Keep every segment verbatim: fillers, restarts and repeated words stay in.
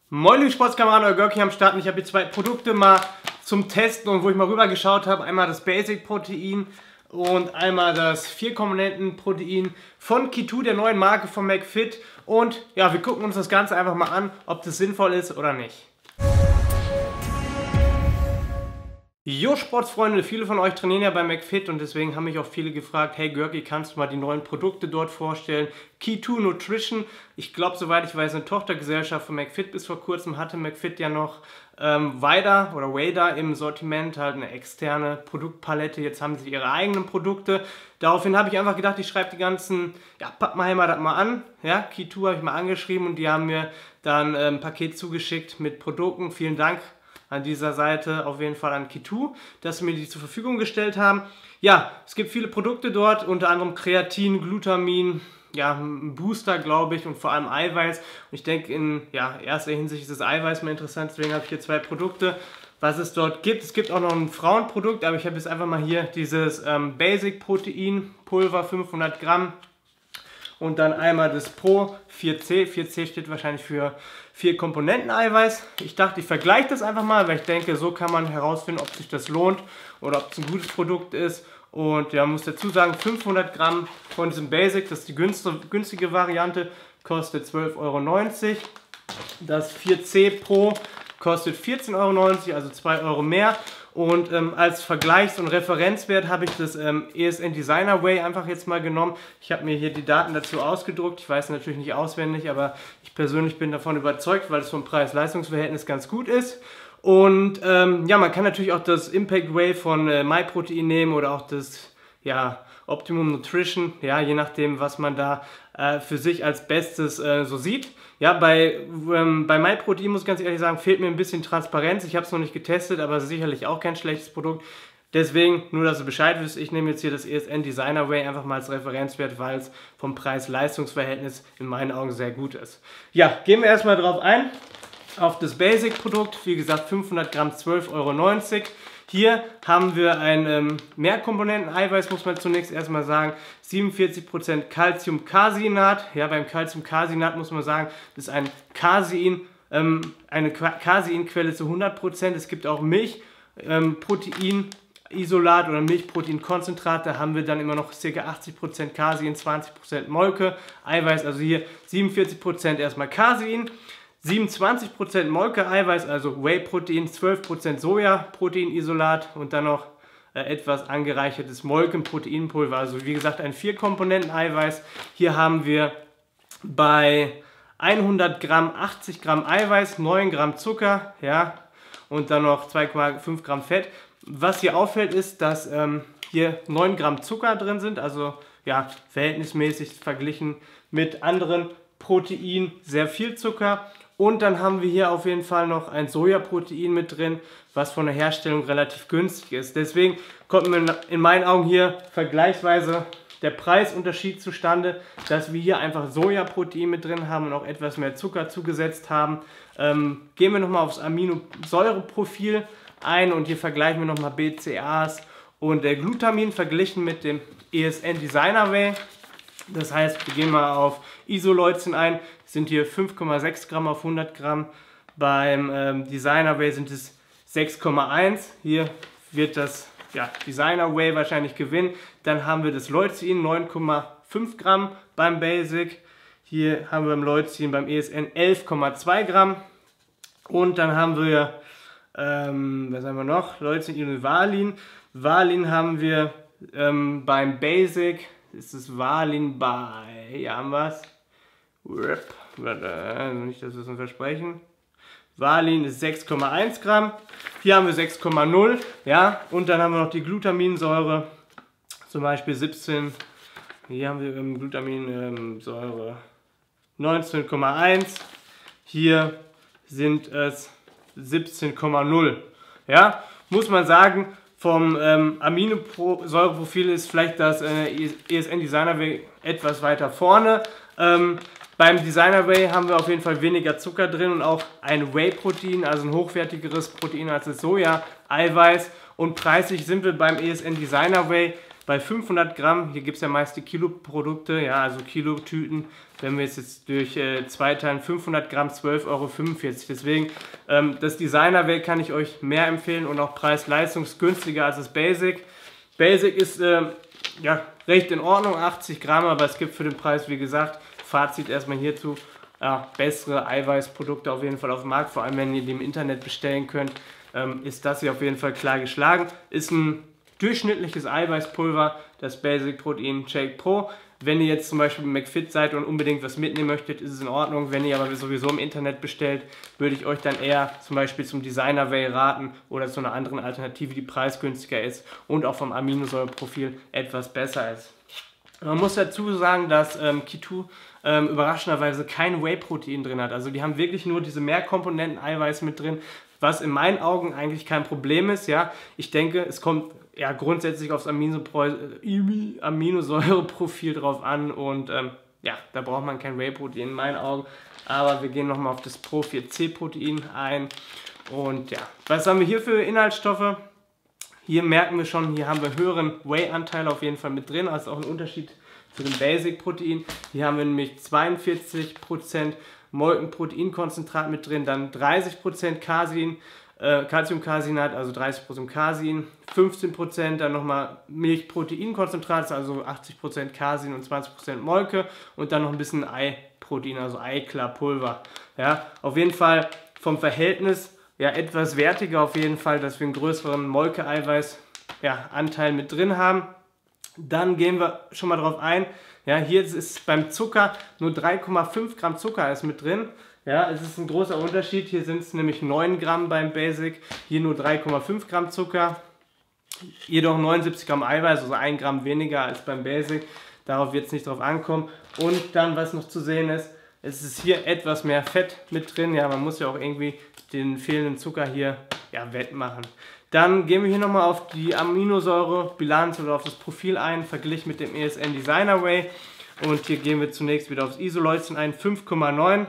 Moin liebe Sportskameraden, euer Görki am Start. Ich habe hier zwei Produkte mal zum Testen und wo ich mal rüber geschaut habe. Einmal das Basic Protein und einmal das vier Komponenten Protein von Keto, der neuen Marke von McFit. Und ja, wir gucken uns das Ganze einfach mal an, ob das sinnvoll ist oder nicht. Jo Sportsfreunde, viele von euch trainieren ja bei McFit und deswegen haben mich auch viele gefragt, hey Görki, kannst du mal die neuen Produkte dort vorstellen? Keto Nutrition, ich glaube, soweit ich weiß, eine Tochtergesellschaft von McFit. Bis vor kurzem hatte McFit ja noch ähm, Weida oder Weida im Sortiment, halt eine externe Produktpalette. Jetzt haben sie ihre eigenen Produkte. Daraufhin habe ich einfach gedacht, ich schreibe die ganzen, ja, Pappenheimer das mal an. Ja, Keto habe ich mal angeschrieben und die haben mir dann ähm, ein Paket zugeschickt mit Produkten. Vielen Dank an dieser Seite auf jeden Fall an Keto, dass sie mir die zur Verfügung gestellt haben. Ja, es gibt viele Produkte dort, unter anderem Kreatin, Glutamin, ja, ein Booster, glaube ich, und vor allem Eiweiß. Und ich denke, in ja, erster Hinsicht ist das Eiweiß mal interessant, deswegen habe ich hier zwei Produkte, was es dort gibt. Es gibt auch noch ein Frauenprodukt, aber ich habe jetzt einfach mal hier dieses ähm, Basic Protein Pulver, fünfhundert Gramm. Und dann einmal das Pro vier C. vier C steht wahrscheinlich für vier Komponenten Eiweiß. Ich dachte, ich vergleiche das einfach mal, weil ich denke, so kann man herausfinden, ob sich das lohnt oder ob es ein gutes Produkt ist. Und ja, muss dazu sagen, fünfhundert Gramm von diesem Basic, das ist die günstige Variante, kostet zwölf Euro neunzig. Das vier C Pro kostet vierzehn Euro neunzig, also zwei Euro mehr. Und ähm, als Vergleichs- und Referenzwert habe ich das ähm, E S N Designer Whey einfach jetzt mal genommen. Ich habe mir hier die Daten dazu ausgedruckt. Ich weiß natürlich nicht auswendig, aber ich persönlich bin davon überzeugt, weil es vom Preis-Leistungs-Verhältnis ganz gut ist. Und ähm, ja, man kann natürlich auch das Impact Whey von äh, MyProtein nehmen oder auch das ja, Optimum Nutrition, ja, je nachdem, was man da äh, für sich als Bestes äh, so sieht. Ja, bei, ähm, bei MyProtein muss ich ganz ehrlich sagen, fehlt mir ein bisschen Transparenz. Ich habe es noch nicht getestet, aber sicherlich auch kein schlechtes Produkt. Deswegen, nur dass ihr Bescheid wisst, ich nehme jetzt hier das E S N Designer Whey einfach mal als Referenzwert, weil es vom Preis-Leistungs-Verhältnis in meinen Augen sehr gut ist. Ja, gehen wir erstmal drauf ein, auf das Basic-Produkt. Wie gesagt, fünfhundert Gramm, zwölf Euro neunzig. Hier haben wir ein ähm, Mehrkomponenten-Eiweiß, muss man zunächst erstmal sagen, siebenundvierzig Prozent Calcium-Casinat. Ja, beim Calcium-Casinat muss man sagen, das ist ein Casein, ähm, eine Caseinquelle zu hundert Prozent. Es gibt auch Milchproteinisolat ähm, oder Milchproteinkonzentrat, da haben wir dann immer noch ca. achtzig Prozent Casein, zwanzig Prozent Molke, Eiweiß, also hier siebenundvierzig Prozent erstmal Casein. siebenundzwanzig Prozent Molke-Eiweiß, also Whey-Protein, zwölf Prozent Soja-Proteinisolat und dann noch äh, etwas angereichertes Molkenproteinpulver. Also wie gesagt ein vier Komponenten Eiweiß. Hier haben wir bei hundert Gramm achtzig Gramm Eiweiß, neun Gramm Zucker, ja, und dann noch zwei Komma fünf Gramm Fett. Was hier auffällt ist, dass ähm, hier neun Gramm Zucker drin sind, also ja, verhältnismäßig verglichen mit anderen Protein, sehr viel Zucker. Und dann haben wir hier auf jeden Fall noch ein Sojaprotein mit drin, was von der Herstellung relativ günstig ist. Deswegen kommt in meinen Augen hier vergleichsweise der Preisunterschied zustande, dass wir hier einfach Sojaprotein mit drin haben und auch etwas mehr Zucker zugesetzt haben. Ähm, gehen wir nochmal aufs Aminosäureprofil ein und hier vergleichen wir nochmal B C A As und der Glutamin verglichen mit dem E S N Designer Whey. Das heißt, wir gehen mal auf Isoleucin ein, sind hier fünf Komma sechs Gramm auf hundert Gramm. Beim ähm, Designer Whey sind es sechs Komma eins. Hier wird das ja, Designer Whey wahrscheinlich gewinnen. Dann haben wir das Leucin, neun Komma fünf Gramm beim Basic. Hier haben wir beim Leucin beim E S N elf Komma zwei Gramm. Und dann haben wir, ähm, was haben wir noch? Leucin und Valin. Valin haben wir ähm, beim Basic, ist es Valin bei, hier haben wir es. Nicht, dass wir es uns versprechen. Valin ist sechs Komma eins Gramm. Hier haben wir sechs Komma null. Ja, und dann haben wir noch die Glutaminsäure. Zum Beispiel siebzehn. Hier haben wir ähm, Glutaminsäure neunzehn Komma eins. Hier sind es siebzehn Komma null. Ja, muss man sagen, vom ähm, Aminosäureprofil ist vielleicht das äh, E S N Designer Whey etwas weiter vorne. Ähm, beim Designer Whey haben wir auf jeden Fall weniger Zucker drin und auch ein Whey-Protein, also ein hochwertigeres Protein als das Soja-Eiweiß. Und preislich sind wir beim E S N Designer Whey bei fünfhundert Gramm, hier gibt es ja meist die Kiloprodukte, ja, also Kilotüten, wenn wir es jetzt durch äh, zwei teilen, fünfhundert Gramm, zwölf Euro fünfundvierzig. Deswegen, ähm, das Designer-Way kann ich euch mehr empfehlen und auch preis-leistungsgünstiger als das Basic. Basic ist äh, ja, recht in Ordnung, achtzig Gramm, aber es gibt für den Preis, wie gesagt, Fazit erstmal hierzu, ja, bessere Eiweißprodukte auf jeden Fall auf dem Markt, vor allem wenn ihr die im Internet bestellen könnt, ähm, ist das hier auf jeden Fall klar geschlagen. Ist ein durchschnittliches Eiweißpulver, das Basic Protein Shake Pro. Wenn ihr jetzt zum Beispiel bei McFit seid und unbedingt was mitnehmen möchtet, ist es in Ordnung. Wenn ihr aber sowieso im Internet bestellt, würde ich euch dann eher zum Beispiel zum Designer Way raten oder zu einer anderen Alternative, die preisgünstiger ist und auch vom Aminosäureprofil etwas besser ist. Man muss dazu sagen, dass ähm, Keto ähm, überraschenderweise kein Whey-Protein drin hat. Also die haben wirklich nur diese Mehrkomponenten-Eiweiß mit drin, was in meinen Augen eigentlich kein Problem ist. Ja, ich denke, es kommt ja grundsätzlich aufs Aminosäureprofil drauf an und ähm, ja, da braucht man kein Whey-Protein in meinen Augen. Aber wir gehen nochmal auf das Pro vier C Protein ein und ja, was haben wir hier für Inhaltsstoffe? Hier merken wir schon, hier haben wir höheren Whey-Anteil auf jeden Fall mit drin, also auch ein Unterschied zu dem Basic-Protein. Hier haben wir nämlich zweiundvierzig Prozent Molkenproteinkonzentrat mit drin, dann dreißig Prozent Casein, äh, Calciumcasinat, also dreißig Prozent Casein, fünfzehn Prozent dann nochmal Milchproteinkonzentrat, also achtzig Prozent Casein und zwanzig Prozent Molke und dann noch ein bisschen Eiprotein, also Eiklarpulver. Ja, auf jeden Fall vom Verhältnis ja, etwas wertiger auf jeden Fall, dass wir einen größeren Molke-Eiweiß ja, Anteil mit drin haben. Dann gehen wir schon mal drauf ein. Ja, hier ist beim Zucker nur drei Komma fünf Gramm Zucker ist mit drin. Ja, es ist ein großer Unterschied. Hier sind es nämlich neun Gramm beim Basic, hier nur drei Komma fünf Gramm Zucker. Jedoch neunundsiebzig Gramm Eiweiß, also ein Gramm weniger als beim Basic. Darauf wird es nicht drauf ankommen. Und dann, was noch zu sehen ist, es ist hier etwas mehr Fett mit drin. Ja, man muss ja auch irgendwie den fehlenden Zucker hier ja, wettmachen. Dann gehen wir hier nochmal auf die Aminosäurebilanz oder auf das Profil ein, verglichen mit dem E S N Designer Way. Und hier gehen wir zunächst wieder aufs Isoleucin ein, fünf Komma neun.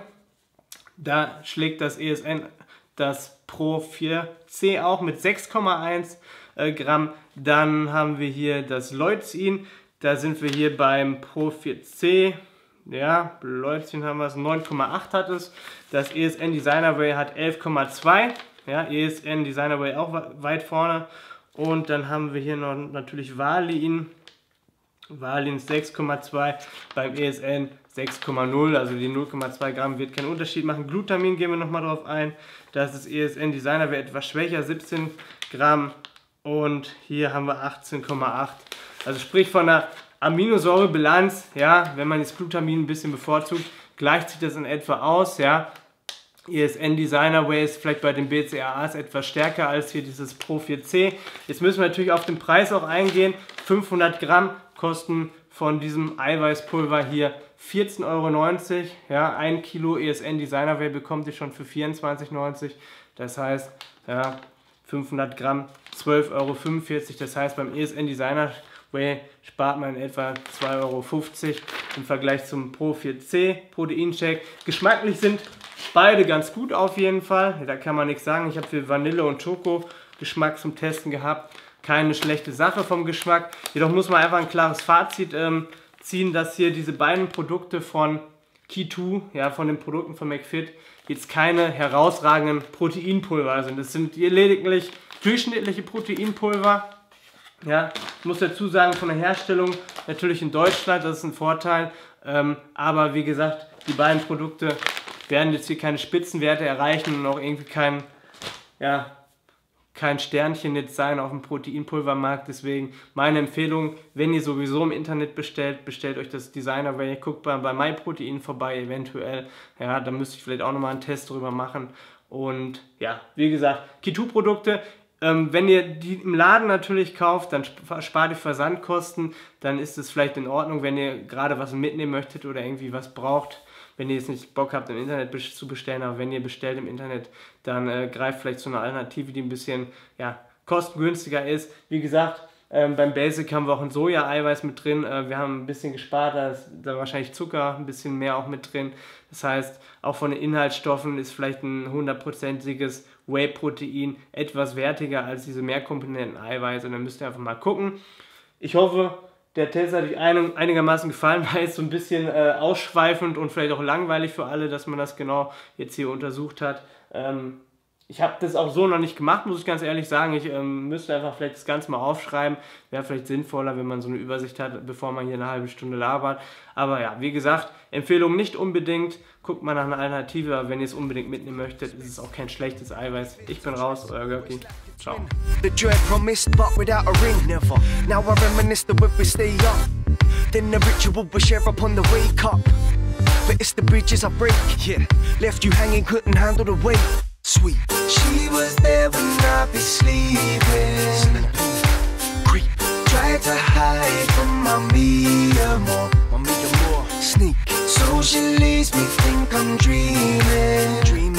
Da schlägt das E S N das Pro vier C auch mit sechs Komma eins äh, Gramm. Dann haben wir hier das Leucin, da sind wir hier beim Pro vier C. Ja, Leucin haben wir es, neun Komma acht hat es. Das E S N Designer Way hat elf Komma zwei. Ja, E S N Designer Way auch weit vorne. Und dann haben wir hier noch natürlich Valin. Valin sechs Komma zwei, beim E S N sechs Komma null, also die null Komma zwei Gramm wird keinen Unterschied machen. Glutamin gehen wir nochmal drauf ein. Das ist E S N Designer Way etwas schwächer, siebzehn Gramm. Und hier haben wir achtzehn Komma acht. Also sprich von der Aminosäurebilanz, ja, wenn man das Glutamin ein bisschen bevorzugt, gleicht sich das in etwa aus, ja. E S N Designer Way ist vielleicht bei den B C A As etwas stärker als hier dieses Pro vier C. Jetzt müssen wir natürlich auf den Preis auch eingehen. fünfhundert Gramm kosten von diesem Eiweißpulver hier vierzehn Euro neunzig. Ja, ein Kilo E S N Designer Way bekommt ihr schon für vierundzwanzig neunzig. Das heißt, ja, fünfhundert Gramm zwölf Euro fünfundvierzig. Das heißt, beim E S N Designer Way spart man etwa zwei Euro fünfzig im Vergleich zum Pro vier C Proteinshake. Geschmacklich sind beide ganz gut auf jeden Fall. Da kann man nichts sagen. Ich habe für Vanille und Schoko Geschmack zum Testen gehabt. Keine schlechte Sache vom Geschmack. Jedoch muss man einfach ein klares Fazit ähm, ziehen, dass hier diese beiden Produkte von Keto, ja, von den Produkten von McFit, jetzt keine herausragenden Proteinpulver sind. Es sind hier lediglich durchschnittliche Proteinpulver. Ja, ich muss dazu sagen, von der Herstellung natürlich in Deutschland, das ist ein Vorteil. Ähm, aber wie gesagt, die beiden Produkte werden jetzt hier keine Spitzenwerte erreichen und auch irgendwie kein, ja, kein Sternchen jetzt sein auf dem Proteinpulvermarkt. Deswegen meine Empfehlung, wenn ihr sowieso im Internet bestellt, bestellt euch das Designer Way, guckt mal bei MyProtein vorbei eventuell. Ja, da müsste ich vielleicht auch nochmal einen Test drüber machen. Und ja, wie gesagt, Keto-Produkte. Ähm, wenn ihr die im Laden natürlich kauft, dann spart ihr Versandkosten, dann ist es vielleicht in Ordnung, wenn ihr gerade was mitnehmen möchtet oder irgendwie was braucht. Wenn ihr jetzt nicht Bock habt, im Internet zu bestellen, aber wenn ihr bestellt im Internet, dann äh, greift vielleicht zu einer Alternative, die ein bisschen ja, kostengünstiger ist. Wie gesagt, ähm, beim Basic haben wir auch ein Soja-Eiweiß mit drin. Äh, wir haben ein bisschen gespart, da ist da wahrscheinlich Zucker ein bisschen mehr auch mit drin. Das heißt, auch von den Inhaltsstoffen ist vielleicht ein hundertprozentiges Whey-Protein etwas wertiger als diese Mehrkomponenten-Eiweiß. Und dann müsst ihr einfach mal gucken. Ich hoffe, der Test hat euch ein, einigermaßen gefallen, war jetzt so ein bisschen äh, ausschweifend und vielleicht auch langweilig für alle, dass man das genau jetzt hier untersucht hat. Ähm, ich habe das auch so noch nicht gemacht, muss ich ganz ehrlich sagen. Ich ähm, müsste einfach vielleicht das Ganze mal aufschreiben. Wäre vielleicht sinnvoller, wenn man so eine Übersicht hat, bevor man hier eine halbe Stunde labert. Aber ja, wie gesagt, Empfehlung nicht unbedingt. Guckt mal nach einer Alternative, aber wenn ihr es unbedingt mitnehmen möchtet, ist es auch kein schlechtes Eiweiß. Ich bin raus, euer Görki. Ciao. The dread promised, but without a ring, never. Now I reminisce the way we stay up. Then the ritual we share upon the wake up. But it's the bridges I break, yeah. Left you hanging, couldn't handle the weight. Sweet. She was there when I be sleeping. Creep. Tried to hide from my me more. My me more. Sneak. So she leaves me think I'm dreaming. Dream.